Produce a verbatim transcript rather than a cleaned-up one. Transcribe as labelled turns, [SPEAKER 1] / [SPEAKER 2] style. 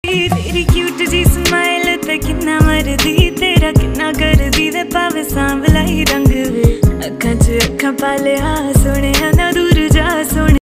[SPEAKER 1] तेरी क्यूट जी स्माइल ते किन्ना मरदी तेरा किन्ना करदी वे भावे सांवला ही रंग वे अखां च अखां पा लिया सोहणिया ना दूर जा सोहणे